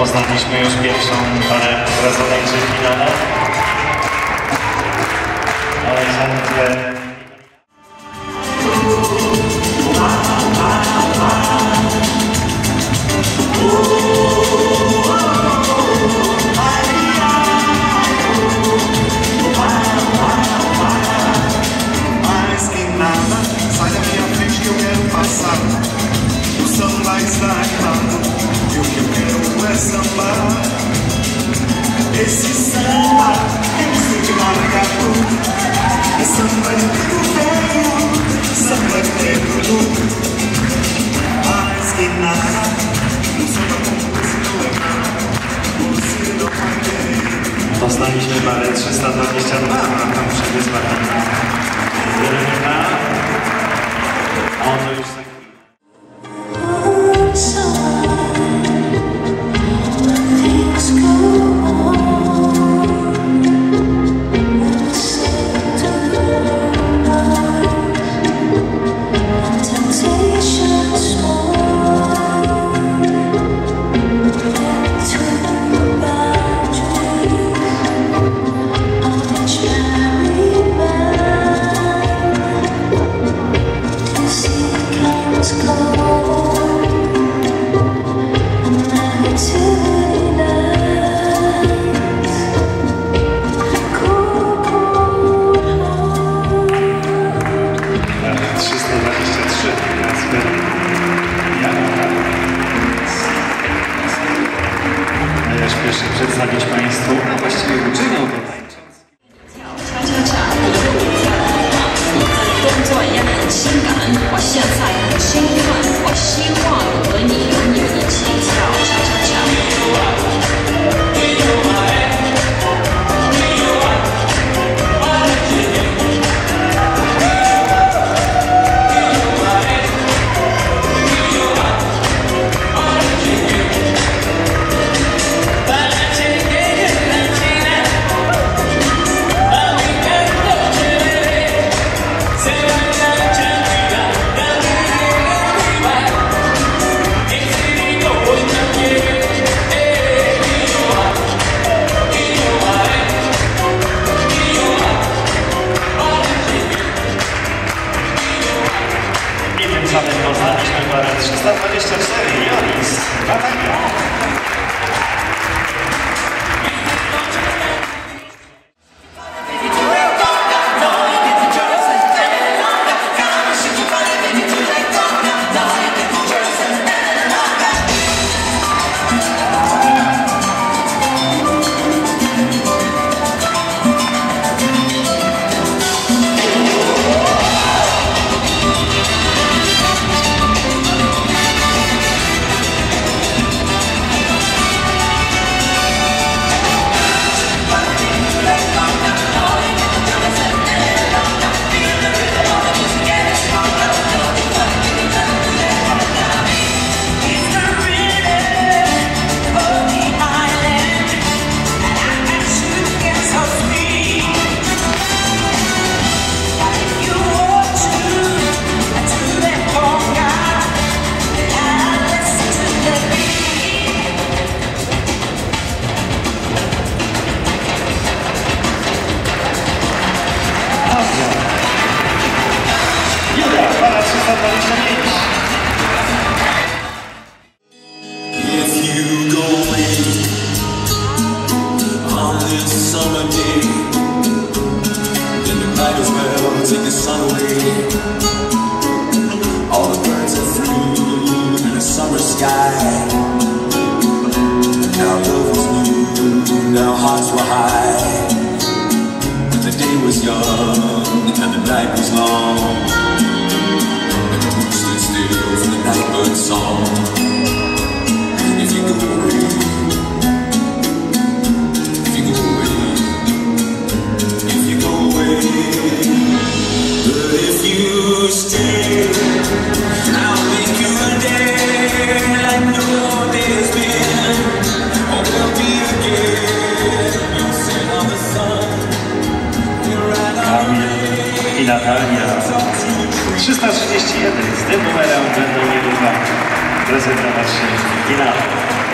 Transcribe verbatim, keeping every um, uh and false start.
Poznaliśmy już pierwszą parę rezonancji w finale. Aleksandrę. Esse samba é música de maracatu, é samba de trigo velho, samba de negro, mais que nada, um samba como esse não é nada, você não vai querer. Poznaliśmy parę trzysta dwadzieścia dwa, a tam przed wyzwaniem Jeremia. Ono już za chwilę. Przedstawić Państwu, a właściwie uczynią to tańcząc. 工作也很性感，我现在很兴奋，我希望和你永远一起跳恰恰恰。 Poznaliśmy parę trzysta dwadzieścia cztery, Janis, Batania. Take the sun away. All the birds are through in a summer sky. Now love was new, now hearts were high. And the day was young, and the night was long. And the moon stood still for the nightbird's song. If you go away, if you go away, if you go away. But if you stay, I'll make you a day like no day's been, or will be again. You'll sit on the sun, you're right on the way. I Natalia. trzysta trzydzieści jeden z tym numerem będą niedługo prezentować się w finale.